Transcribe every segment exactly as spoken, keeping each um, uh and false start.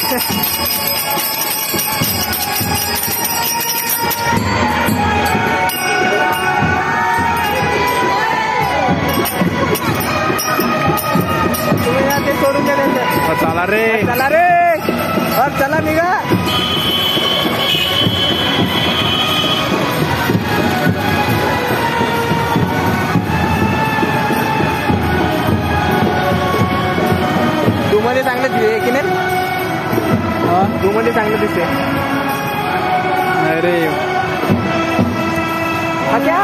ते सोडून द्या त्यांचं. चला रे चला रे अब चला निघा. तू मध्ये चांगलं दिसते की नाही? तू मध्ये चांगलं दिसते. अरे हा क्या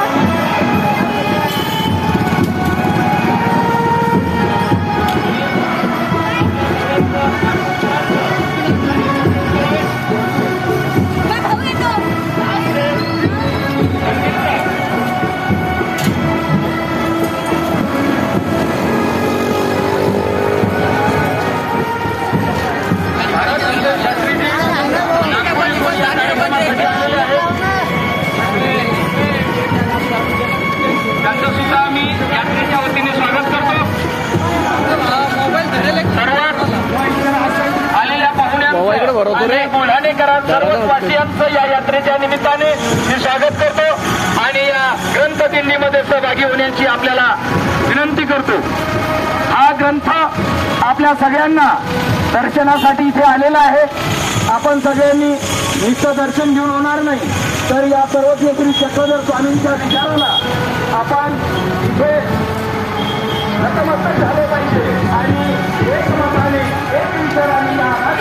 बुलढाणेकरांचं सर्व वासियांचं या यात्रेच्या निमित्ताने मी स्वागत करतो आणि या ग्रंथ दिंडीमध्ये सहभागी होण्याची आपल्याला विनंती करतो. हा ग्रंथ आपल्या सगळ्यांना दर्शनासाठी इथे आलेला आहे. आपण सगळ्यांनी नुसतं दर्शन घेऊन होणार नाही, तर या सर्वज्ञ श्री चक्रधर स्वामींच्या विचाराला आपण इथे नतमस्तक झाले पाहिजे आणि एक मताने एक विचाराने